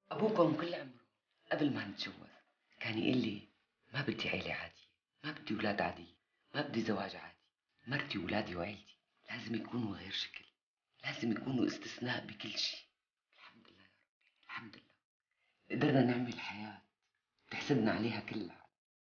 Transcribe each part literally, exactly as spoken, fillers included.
أبوكم كل عمره قبل ما نتجوز كان يقول لي ما بدي عيلة عادية، ما بدي أولاد عادية، ما بدي زواج عادي، مرتي وولادي وعيلتي لازم يكونوا غير شكل، لازم يكونوا استثناء بكل شيء. الحمد لله يا ربي، الحمد لله قدرنا نعمل حياة تحسدنا عليها كلها.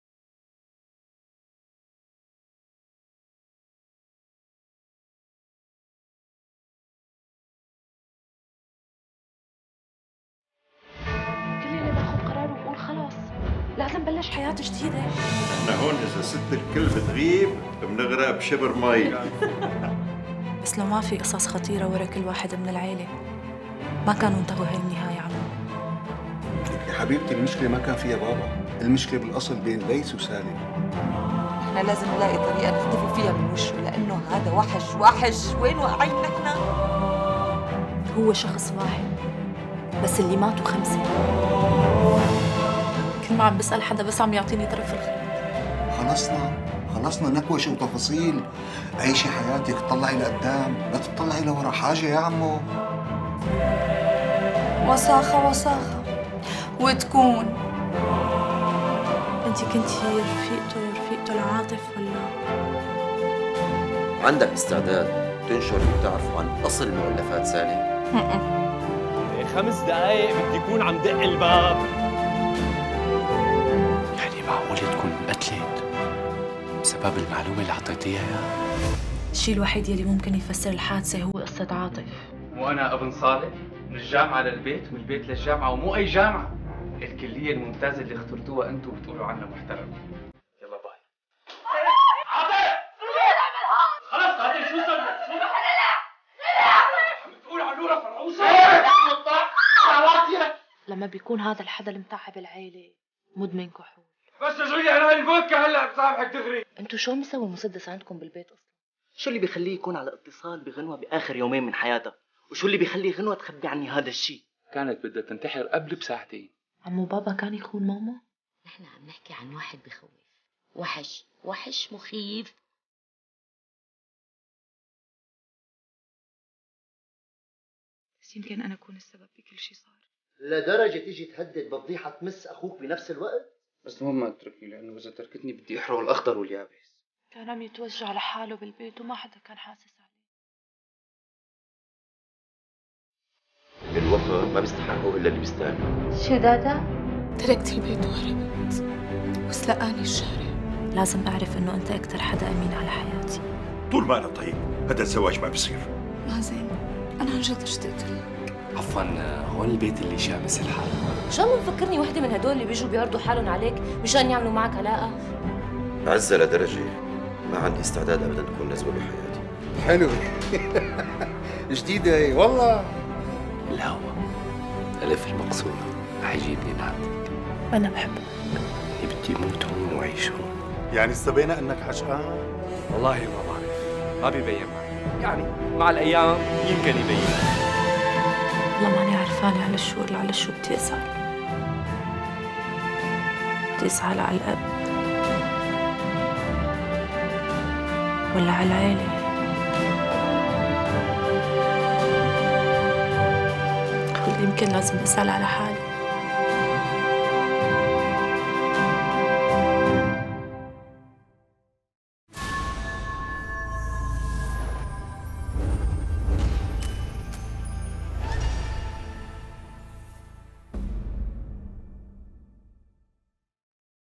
كلنا ناخذ قرار ونقول خلاص لازم بلش حياة جديدة. احنا هون إذا ست الكل بتغيب بنغرق بشبر مي. بس لو ما في قصص خطيرة ورا كل واحد من العيلة ما كانوا انتهوا هاي النهاية عمو. يا حبيبتي المشكلة ما كان فيها بابا، المشكلة بالأصل بين ليس وسالم. احنا لازم نلاقي طريقة نختفي فيها من وشه، لأنه هذا وحش وحش. وين واقعين نحن؟ هو شخص واحد بس اللي ماتوا خمسة. كل ما عم بسأل حدا بس عم يعطيني طرف الخيط. خلصنا خلصنا نكوشة وتفاصيل. عيشي حياتك، طلعي لقدام، لا تطلعي لورا حاجة يا عمو. وساخة وساخة وتكون. انت كنتي رفيقته رفيقته العاطف ولا؟ عندك استعداد تنشر اللي بتعرفه عن أصل مؤلفات سالم؟ خمس دقايق بدي يكون عم دق الباب. يعني معقولة تكون انقتلت بسبب المعلومة اللي أعطيتيها إياها؟ الشيء الوحيد يلي ممكن يفسر الحادثة هو قصة عاطف. وأنا ابن صالح من الجامعة للبيت ومن البيت للجامعة، ومو أي جامعة، الكلية الممتازة اللي اخترتوها أنتم بتقولوا عنها محترمة. يلا باي. عاطف! خلص قاتل شو صار لك؟ شو؟ عم بتقول على نورة فرعوصة؟ لما بيكون هذا الحدا المتعب العيلة مدمن كحول. بس تجري انا الفودكا هلا بسامحك دغري. انتو شو مسوي المسدس عندكم بالبيت اصلا؟ شو اللي بيخليه يكون على اتصال بغنوة بآخر يومين من حياتها؟ وشو اللي بيخلي غنوة تخبي عني هذا الشيء؟ كانت بدها تنتحر قبل بساعتين. عمو بابا كان يخون ماما؟ نحن عم نحكي عن واحد بخوف، وحش وحش مخيف. بس يمكن انا اكون السبب بكل شيء صار. لدرجة تيجي تهدد بفضيحة تمس أخوك بنفس الوقت؟ بس المهم ما تتركني، لأنه إذا تركتني بدي أحرق الأخضر واليابس. كان عم يتوجع لحاله بالبيت وما حدا كان حاسس عليه. الوفا ما بيستحقوا إلا اللي بيستاهلوا. شو دادا؟ تركت البيت وهربت وسلقاني الشارع. لازم اعرف انه انت اكثر حدا امين على حياتي. طول ما أنا طيب هذا الزواج ما بصير. مازن أنا عن جد اشتقت لك. عفوا هون البيت اللي شامس الحال. شو عم مفكرني وحده من هدول اللي بيجوا بيعرضوا حالهم عليك مشان يعملوا معك علاقه؟ عزة لدرجة ما عندي استعداد أبدا تكون نزوة بحياتي. حلو. جديدة هي والله. الهوى ألف المقصورة رح يجيبني لعندك. انا بحبك. بدي موت هون وعيش هون. يعني استبينا انك عشقان؟ والله ما بعرف، ما بيبين معي، يعني مع الأيام يمكن يبين. والله ماني عرفانة على شو ولا على شو بدي أزعل. بدي أزعل على الأب ولا على العيلة؟ قلت يمكن لازم أزعل على حالي.